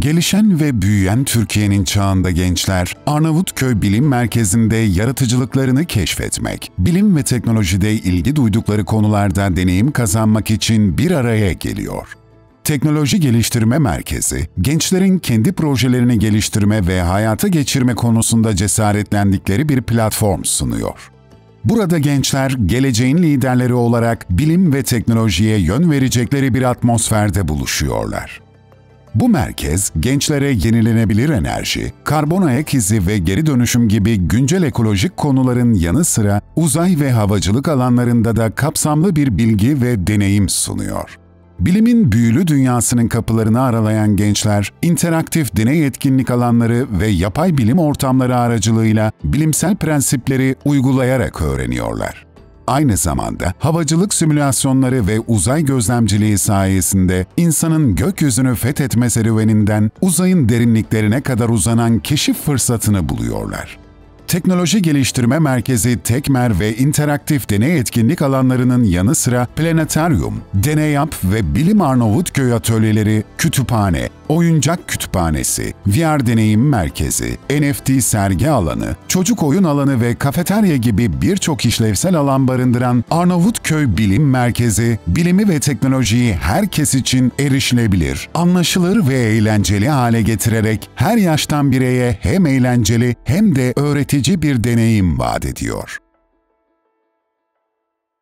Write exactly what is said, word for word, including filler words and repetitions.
Gelişen ve büyüyen Türkiye'nin çağında gençler, Arnavutköy Bilim Merkezi'nde yaratıcılıklarını keşfetmek, bilim ve teknolojide ilgi duydukları konularda deneyim kazanmak için bir araya geliyor. Teknoloji Geliştirme Merkezi, gençlerin kendi projelerini geliştirme ve hayata geçirme konusunda cesaretlendikleri bir platform sunuyor. Burada gençler, geleceğin liderleri olarak bilim ve teknolojiye yön verecekleri bir atmosferde buluşuyorlar. Bu merkez, gençlere yenilenebilir enerji, karbon ayak izi ve geri dönüşüm gibi güncel ekolojik konuların yanı sıra uzay ve havacılık alanlarında da kapsamlı bir bilgi ve deneyim sunuyor. Bilimin büyülü dünyasının kapılarını aralayan gençler, interaktif deney etkinlik alanları ve yapay bilim ortamları aracılığıyla bilimsel prensipleri uygulayarak öğreniyorlar. Aynı zamanda havacılık simülasyonları ve uzay gözlemciliği sayesinde insanın gökyüzünü fethetme serüveninden uzayın derinliklerine kadar uzanan keşif fırsatını buluyorlar. Teknoloji Geliştirme Merkezi, Tekmer ve interaktif deney etkinlik alanlarının yanı sıra planetaryum, deney yap ve bilim Arnavutköy atölyeleri, kütüphane, oyuncak kütüphanesi, V R deneyim merkezi, N F T sergi alanı, çocuk oyun alanı ve kafeterya gibi birçok işlevsel alan barındıran Arnavutköy Bilim Merkezi, bilimi ve teknolojiyi herkes için erişilebilir, anlaşılır ve eğlenceli hale getirerek her yaştan bireye hem eğlenceli hem de öğretici bir deneyim vaat ediyor.